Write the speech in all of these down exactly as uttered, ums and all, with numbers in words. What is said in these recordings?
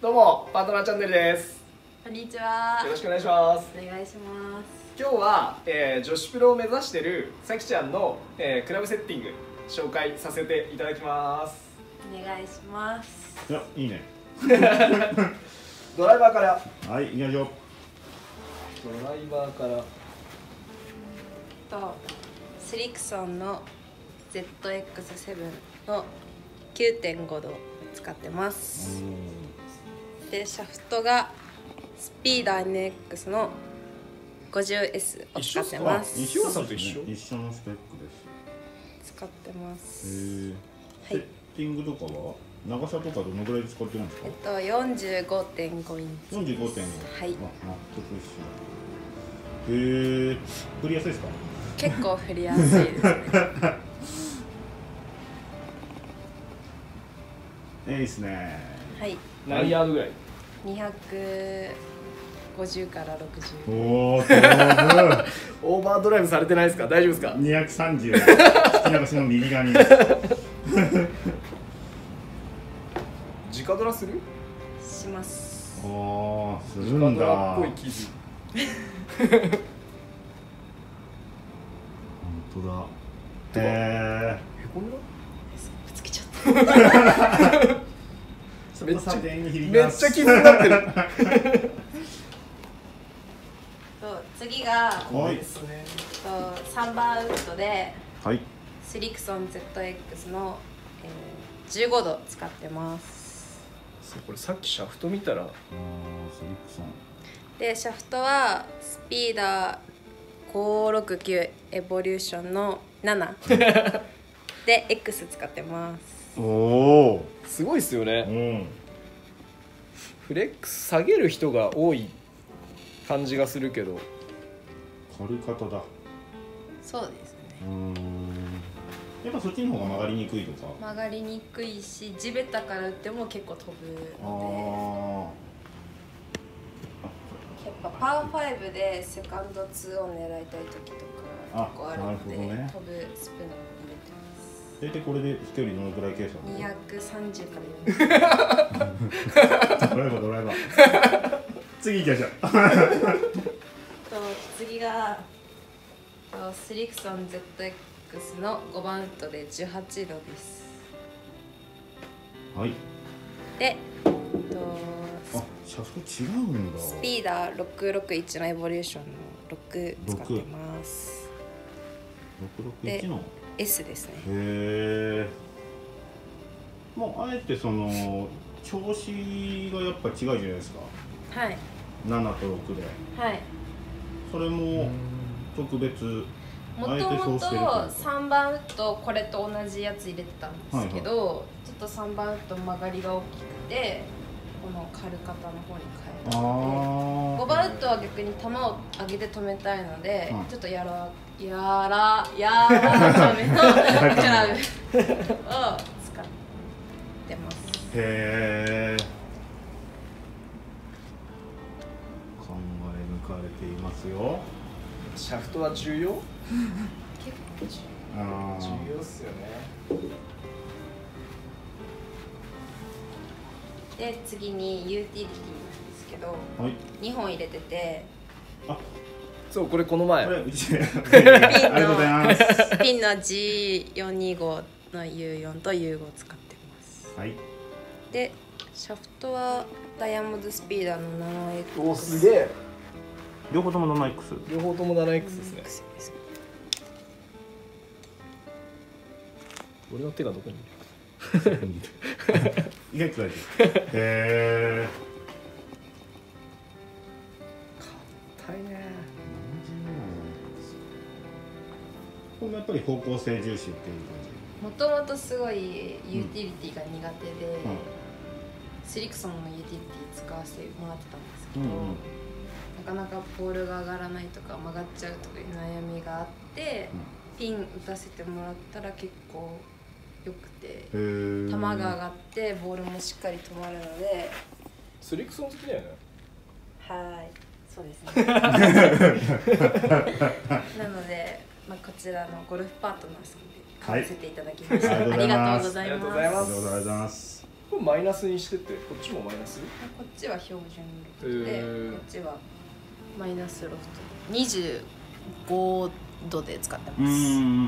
どうも、パートナーチャンネルです。 こんにちは。 よろしくお願いします。 お願いします。 今日は、えー、女子プロを目指しているさきちゃんの、えー、クラブセッティング紹介させていただきます。 お願いします。 いや、いいね。 ドライバーから。 はい、行きましょう。 ドライバーから。 とスリクソンの ゼットエックスセブン の きゅうてんご 度を使ってます。でシャフトがスピーダー エヌエックス の ごじゅうエス を使ってます。 西尾さんと一緒？ 一緒のスペックです。 使ってます。 へえ。 はい。 セッティングとかは長さとかどのぐらいで使ってるんですか？ えっと よんじゅうごてんご インチ。 よんじゅうごてんご。 はい。 あ、納得一緒。へえ。振りやすいですか？ 結構振りやすいですね。 えー、いいですね。 はい。 何ヤードぐらい？ にひゃくごじゅうからろくじゅう。 おお、飛ぶ。 オーバードライブされてないですか？大丈夫ですか？ にひゃくさんじゅう。引き流しの右側に。 直ドラする？ します。 ああ、する直んだ。 ドラっぽい生地。 本当だ。へえ。 へこんだ？ ぶつけちゃった。 めっちゃめめっちゃ傷になってる。 と次がはいですね。 とさんばんウッドではい。 スリクソン ゼットエックス の、えー、じゅうごど使ってます。 そう、これさっきシャフト見たら、 ああ、スリックソン。 でシャフトはスピーダーごろくきゅうエボリューションのななで X 使ってます。 おお。 すごいですよね。 うん。 フレックス下げる人が多い感じがするけど、 軽型だ。 そうですね。 うん。やっぱそっちの方が曲がりにくいとか。 曲がりにくいし地べたから打っても結構飛ぶあので、やっぱパーファイブでセカンドツーオン狙いたい時とか結構あるので、 なるほどね、 飛ぶスプーンを入れてます。 大体これで飛距離どのくらい計算？ にひゃくさんじゅうからよんじゅう。 ドライバードライバー。次行きましょう。 と次がとスリクソン ゼットエックス のごばんウッドでじゅうはちどです。 はい。 でとあ、シャフト違うんだ。 スピーダーろくろくいちのエボリューションのろく使ってます。 ろくろくいちの S ですね。 へえ。もうあえてその調子がやっぱ違うじゃないですか。 はい。 ななとろくで。 はい。 それも特別。 もともとさんばんウッドこれと同じやつ入れてたんですけど、はいはい、ちょっとさんばんウッド曲がりが大きくてこの軽型の方に変えたので、ごばんウッドは逆に球を上げて止めたいので、はい、ちょっとやらやらやらかめのクラブを使ってます。 へえ。考え抜かれていますよ。 シャフトは重要？ 結構重要。 重要っすよね。 で次にユーティリティなんですけど、 はい、 にほん入れてて、 あ、そうこれこの前。 これうち。 ピンのピンの ジーよんにご の ユーよん と ユーご 使ってます。 はい。 でシャフトはダイヤモンドスピーダーの ななエックス。 お、すげえ。 両方とも ななエックス。 両方とも ななエックス ですね。俺の手がどこにいる？ 意外と大丈夫。へえ。 硬いね。 これもやっぱり方向性重視っていう感じ。 もともとすごいユーティリティが苦手で、うん、スリクソンのユーティリティ使わせてもらってたんですけど、うんうん、なかなかボールが上がらないとか曲がっちゃうとかいう悩みがあって、うん、ピン打たせてもらったら結構よくて、球が上がってボールもしっかり止まるので。 スリクソン好きだよね。 はい、そうですね。なので、まあ、こちらのゴルフパートナーさんで買わせていただきました。はい、ありがとうございます。 ありがとうございます。 これマイナスにしてってこっちもマイナス？ こっちは標準ロフトで、 えー、 こっちはマイナスロフトでにじゅうごどで使ってます。 うん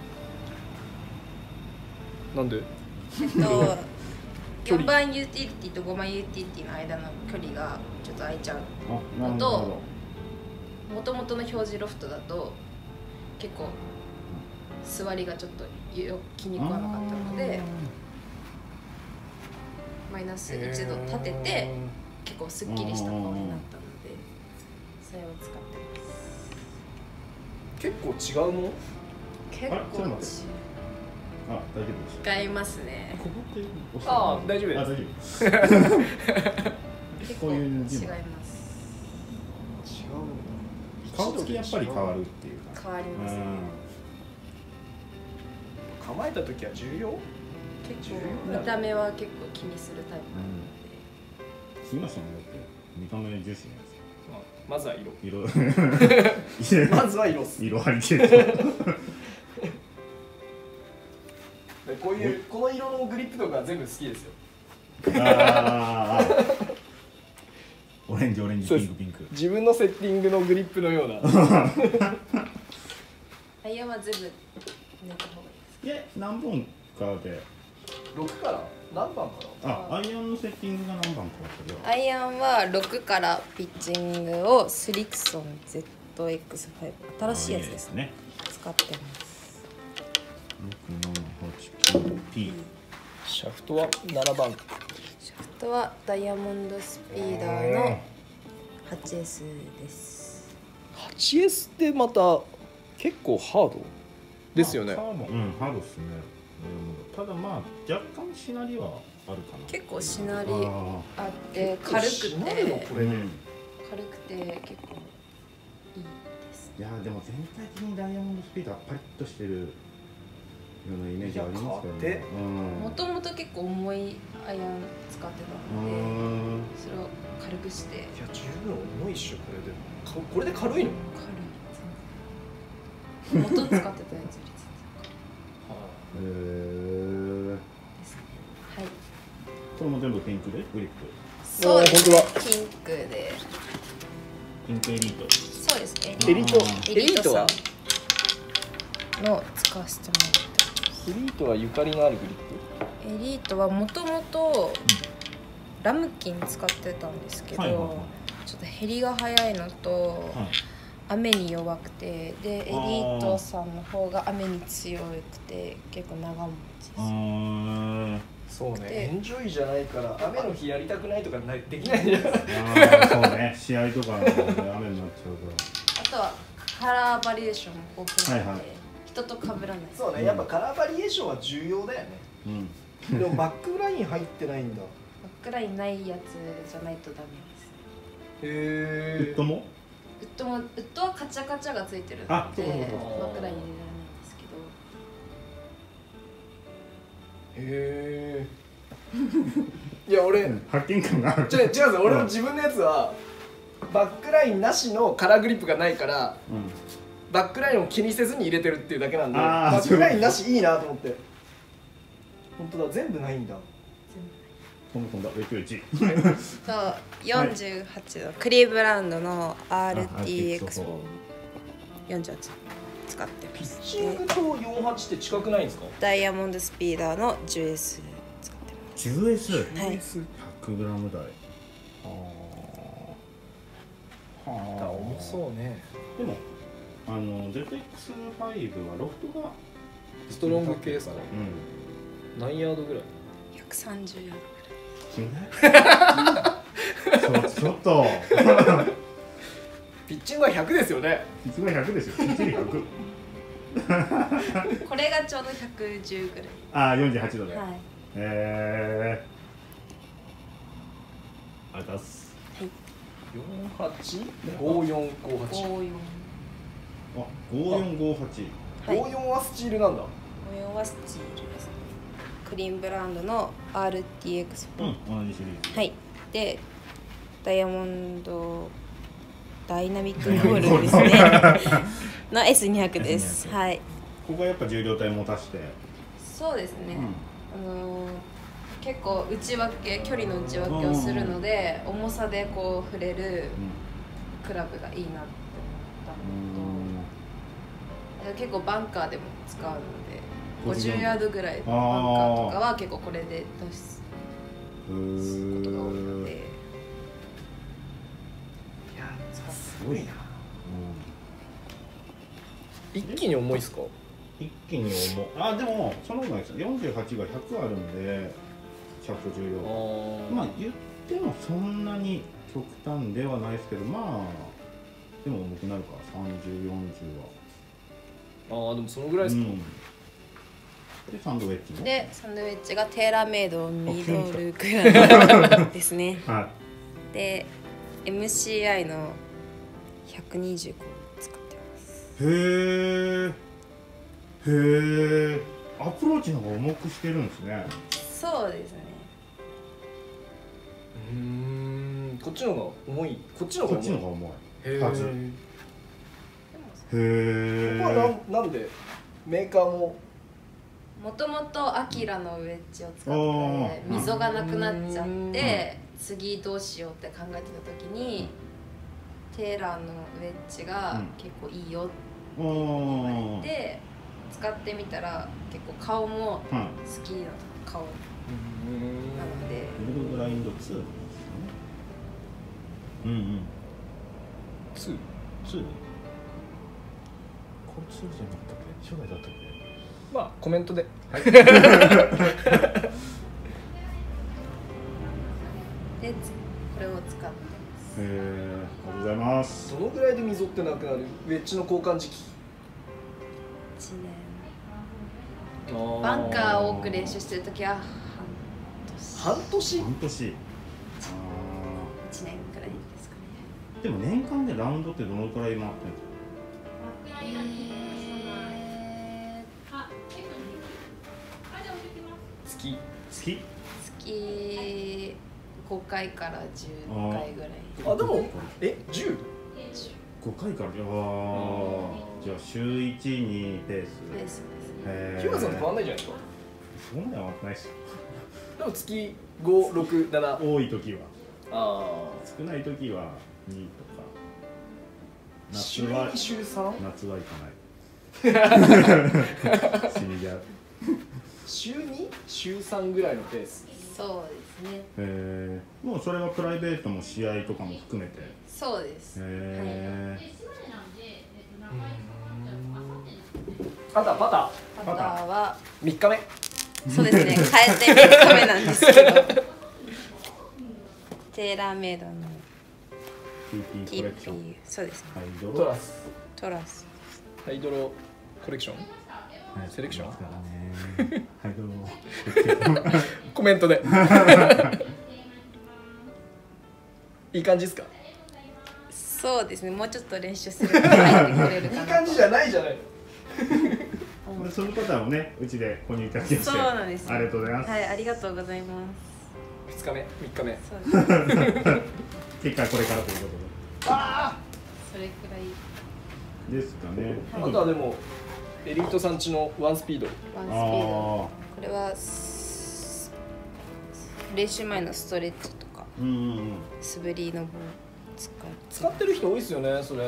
なんで？ えっとよんばんユーティリティとごばんユーティリティの間の距離がちょっと空いちゃうのと、もともとの表示ロフトだと結構座りがちょっと気に食わなかったのでマイナスいちど立てて結構すっきりした顔になったのでそれを使ってます。 結構違うの？ 結構違う。 あ、大丈夫です。 使いますね。 ここって押したああ、大丈夫です。 あ、大丈夫です結こういう構違います。 違うんだ。 顔つきやっぱり変わるっていうか。 変わりますね。 構えた時は重要？ 結構見た目は結構気にするタイプなので。 杉村さんもだって見た目重視なんですよ。 まずは色。 色。 まずは色っす。 色張り系と。 こういうこの色のグリップとか全部好きですよ。 ああ。オレンジオレンジピンクピンク。 自分のセッティングのグリップのような。 アイアンは全部抜いた方がいいです。 いや、何本かで。 六から何番かな？あ、アイアンのセッティングが何番かだアイアンはろくからピッチングをスリクソン ゼットエックスファイブ 新しいやつですね。使ってます。 ろく、なな、はち、きゅう、ピー。 シャフトはななばん。 シャフトはダイヤモンドスピーダーの はちエス です。 はちエス ってまた結構ハードですよね。 うん、ハードですね。ただまあ若干しなりはあるかな。 結構しなりあって軽くて、 これね、 軽くて結構いいです。 いやでも全体的にダイヤモンドスピーダーパリッとしてるようなイメージありますけどね。 もともと結構重いアイアン使ってたので、それを軽くして。いや十分重いっしょこれで。これで軽いの？ 軽い。元使ってたやつより。 へーはい。 これも全部ピンクでグリップ。 そうですね。ピンクで。 ピンクエリート。 そうですね。 エリート。エリートはの使わせてもらってます。 エリートはゆかりのあるグリップ。エリートはもともとラムキン使ってたんですけど、はいはいはい、ちょっと減りが早いのと。はい、雨に弱くてでエリートさんの方が雨に強くて結構長持ちです。 そうね、エンジョイじゃないから雨の日やりたくないとかないできないじゃん。 そうね、試合とか雨になっちゃうから。 あとはカラーバリエーションも豊富なので、はいはい、人と被らない。 そうね、やっぱカラーバリエーションは重要だよね。うん、でもバックライン入ってないんだ。 バックラインないやつじゃないとダメです。 へー。ウッドも？ ウッドもウッドはカチャカチャがついてるのでバックライン入れられないんですけど。 へえ。いや俺発見感がある。 違う違うぞ、俺の自分のやつはバックラインなしのカラーグリップがないから、うん、バックラインを気にせずに入れてるっていうだけなんで、バックラインなしいいなと思って。本当だ、全部ないんだ。 飛んだ、ウェイトいち。 そうよんじゅうはちどクリーブランドの アールティーエックス をよんじゅうはち使ってます。 ピッチングとよんじゅうはちって近くないんですか？ ダイヤモンドスピーダーの じゅうエス 使ってます。 じゅうエス？ はい、 ひゃくグラム 台。はあ、はあ、重そうね。 でもあの ゼットエックスファイブ はロフトがストロング系ですかね。うん、何ヤードぐらい？ ひゃくさんじゅうヤードぐらい。 ちょっとピッチングはひゃくですよね。 ピッチングはひゃくですよ。ピッチングひゃく。 これがちょうどひゃくじゅうぐらい。 ああ、よんじゅうはちどで。 はい。 へえー。ありがとうございます。 はい。よんはち、ごよんごはち。 ごよん。 あ、ごよんごはち。 ごよんはスチールなんだ。 ごよんはスチールですね。クリーンブランドの アールティーエックスフォー、 うん、同じシリーズ。 はい。でダイヤモンドダイナミックゴールですねの エスにひゃく です。はい。 ここはやっぱ重量体持たして。 そうですね、うん、あの結構内分け距離の内分けをするので重さでこう触れるクラブがいいなって思ったのと、結構バンカーでも使うのでごじゅうヤードぐらいのバンカーとかは結構これで出すことが多いので、いやすごいな。一気に重いっすか？ 一気に重い。あ、でもその方がいいです。よんじゅうはちがひゃくあるんでシャフト重量、まあ言ってもそんなに極端ではないですけど、まあでも重くなるか、さんじゅう、よんじゅうは。 ああ、でもそのぐらいですか？うん、 でサンドウェッジでサンドウェッジがテーラーメイドミドルクラブですね。はい、で エムシーアイ のひゃくにじゅうご使ってます。 へーへえ、アプローチの方が重くしてるんですね。 そうですね。 うーん、こっちの方が重い。こっちの方が重い。こっちの方が重い。へはず。へえ。 ここはなんなんでメーカーももともとアキラのウェッジを使って溝がなくなっちゃって次どうしようって考えてた時にテーラーのウェッジが結構いいよって言われて使ってみたら結構顔も好きな顔なので。 ブルーグラインドツーですね。うんうん。ツー？ツー？これツーじゃなかったっけ？初代だったっけ？ まあコメントで。はい。でこれを使ってます。 へえ、ありがとうございます。 どのぐらいで溝ってなくなる？ウェッジの交換時期。いちねん。バンカーを多く練習してるときは半年。 半年。 いちねんくらいですかね。 でも年間でラウンドってどのくらい回ってるんですか？ えー月月月ごかいからじゅっかいぐらい。 あ、でもえじゅう？ ごかいから、ああ、じゃあ週いちにペース。 ペースですね。日村さんと変わんないじゃないですか。 そんなに変わってないっすよ。 でも月ご、ろく、なな。 多い時は。ああ。 少ない時はにとか。 夏は週さん？ 夏は行かない。死にじゃう。 週に、週さんぐらいのペース。 そうですね。 えー、もうそれはプライベートも試合とかも含めて。 そうです。 えー、 はい、パターパター。パターはみっかめ。 そうですね。変えてみっかめなんですけど。テーラーメイドのティーピー コレクション。 そうですね。 ハイドロトラス。 トラス。 ハイドロコレクション。セレクション。 ハイドロ。 コメントで。いい感じですか？ そうですね。もうちょっと練習すると入ってくれるかな。 いい感じじゃないじゃない。 そのパターンをね、うちで購入いただきまして。 そうなんです。 ありがとうございます。 はい、ありがとうございます。 ふつかめ、みっかめ。 そうです。 結果これからということで。 ああ。 それくらいですかね。 あとはでもエリートさんちのワンスピード。 ワンスピード。これは練習前のストレッチとか、うん、素振りの棒使って使ってる人多いですよね、それ。うん。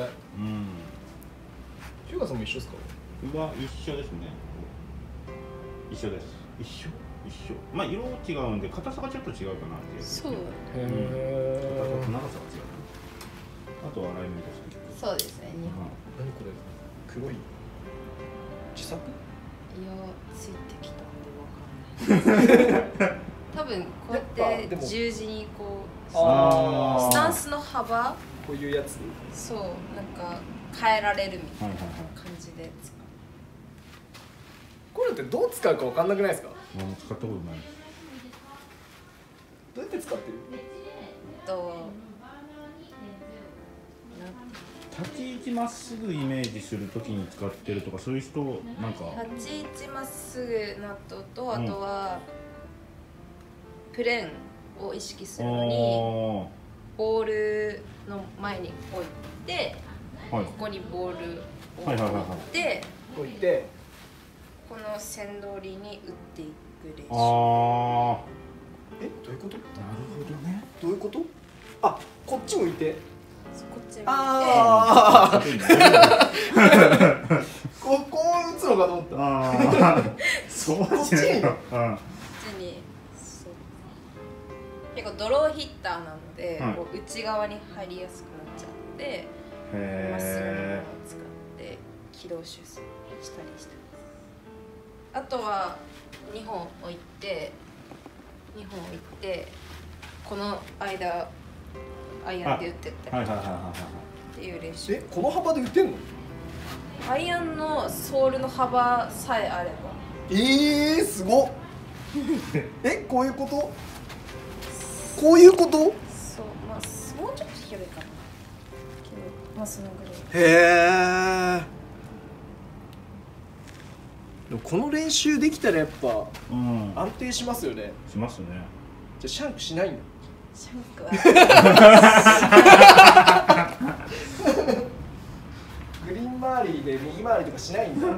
ヒューガさんも一緒ですか？ 僕は一緒ですね。一緒です。一緒一緒。まあ色違うんで硬さがちょっと違うかなっていう。 そう。へえ。長さが違うかな。あとはアライメントそうですね。日本。 何これ？黒い。自作？ いや、ついてきたんでわかんない。多分こうやって十字にこうスタンスの幅こういうやつ。 そうなんか変えられるみたいな感じで使う。 これってどう使うかわかんなくないですか？ 使ったことない。 どうやって使ってる？ と立ち位置まっすぐイメージするときに使ってるとかそういう人なんか。 立ち位置まっすぐなどとあとは、うん、プレーンを意識するのにボールの前に置いて、はい、ここにボールを置いて置いてこの線通りに打っていく練習。 ああ、 えどういうこと？ なるほどね。 どういうこと？あ、こっち向いて。 こっち向いて、 ああここう打つのかと思った。 ああそうこっちに。 うんこっちにそう結構ドローヒッターなので、 はいこう内側に入りやすくなっちゃって、まっすぐのものをへ使って軌道修正したりしてます。あとはにほん置いてにほん置いてこの間アイアンで打ってったりえはいはいはいはいはいっていう練習。 え、この幅で打てんの？ アイアンのソールの幅さえあれば。 ええー、すごっえ、こういうこと？こういうこと？ そう、まあもうちょっと広いかなけど、まあそのぐらい。 へえ。でもこの練習できたらやっぱうん安定しますよね。 しますね。 じゃあシャンクしないんだ。 シャンクはグリーン周りで右回りとかしないんだ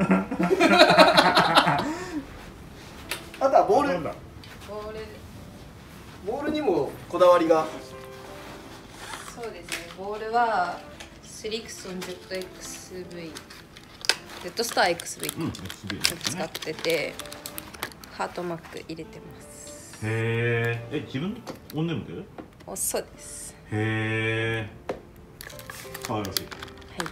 あとはボールそうだボールボールにもこだわりが。 そうですね。ボールはスリクソン ジェットエックスブイ ジェットスター エックスブイうん エックスビー です使ね。 ってて、ハートマーク入れてます。 へえ。え、自分オンネームで？ お、そうです。 へえ。かわいらしい。 はい。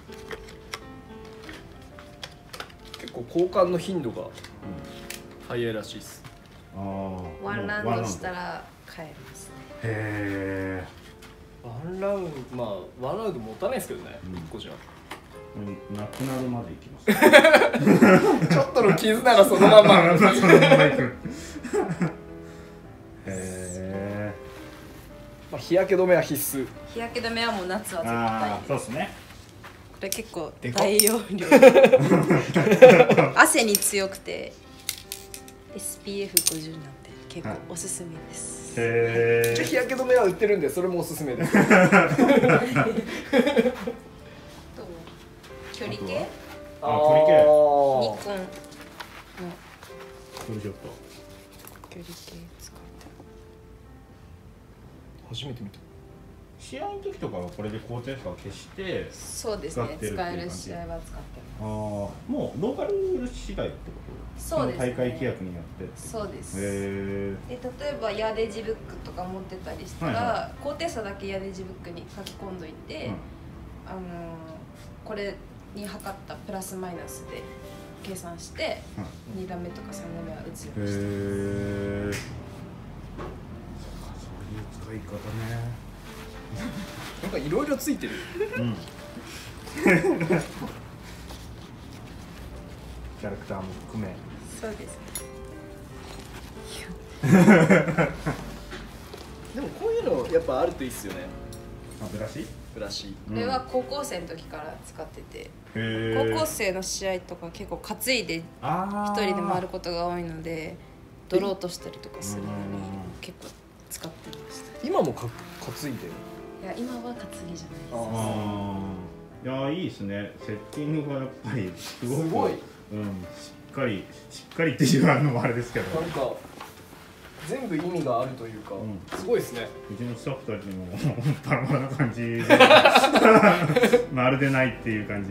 結構交換の頻度が早いらしいです。 ああ。 ワンラウンドしたら帰りますね。 へえ。 ワンラウンド、まあワンラウンド持たないですけどね、 うんいっこじゃなくなるまでいきます。 ちょっとの傷ならそのままそのままいく。へえ。 まあ日焼け止めは必須。 日焼け止めはもう夏は絶ああ、 対。 そうですね。 これ結構でかっ大容量。汗に強くて エスピーエフごじゅう なんで結構おすすめです。 へえ。 じゃあ日焼け止めは売ってるんでそれもおすすめです。 と距離計、 あ距離計ニコンのこれちょっと。 距離計使って初めて見た。 試合の時とかはこれで高低差を消してそうですね。使使ってるっていう感じえる試合は使ってます。 ああもうローカル次第ってことそうですね。 大会規約によってそうです。 へで例えばヤデジブックとか持ってたりしたら、 はいは高低差だけヤデジブックに書き込んどいて、 え、うんあのーこれに測ったプラスマイナスで計算して、 うんに打目とかさん打目は打つようへにしてます。 えそうかそういう使い方ねなんかいろいろついてる。 うんキャラクターも含めそうですね。 でもこういうのやっぱあるといいっすよね。 あブラシブラシ。 これは高校生の時から使ってて、 へえ高校生の試合とか結構担いであ一人で回ることが多いので、ドローとしたりとかするのにうん結構使ってました。 今もか担いでる。 いや今は担ぎじゃないです。 ああいやいいですねセッティングがやっぱりすごくすごい。 うんしっかりしっかりっていうのもあれですけどなんか全部意味があるというか、 うんすごいですね。 うちのスタッフたちもバラバラな感じでまるでないっていう感じ、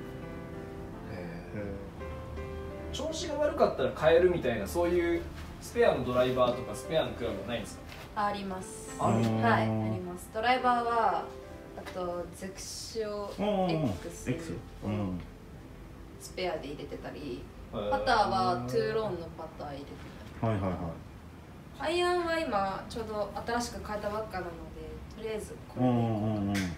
調子が悪かったら変えるみたいな、そういうスペアのドライバーとかスペアのクラブはないんですか？ あります。 ある。 はい、あります。ドライバーはあとゼクシオ X を X うんスペアで入れてたり、 へーパターはトゥーローンのパター入れてはいはいはいたり、アイアンは今ちょうど新しく変えたばっかなので、とりあえずこれでいこう。 うんうんうんうんあ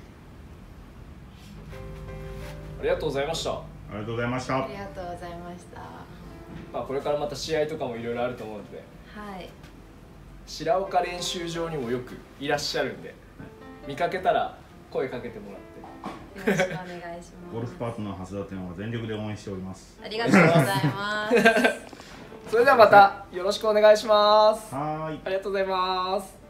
りがとうございました。 ありがとうございましたありがとうございました。 まあこれからまた試合とかもいろいろあると思うので、 はい。 白岡練習場にもよくいらっしゃるんで、見かけたら声かけてもらって。 よろしくお願いします。 ゴルフパートナー蓮田店は全力で応援しておりますありがとうございます。 それではまたよろしくお願いします。 はーいありがとうございます。